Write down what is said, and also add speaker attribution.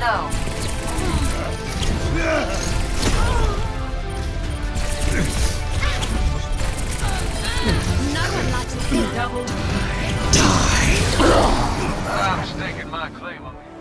Speaker 1: know.
Speaker 2: No one likes to be doubled.
Speaker 3: Die! I'm staking my claim on me.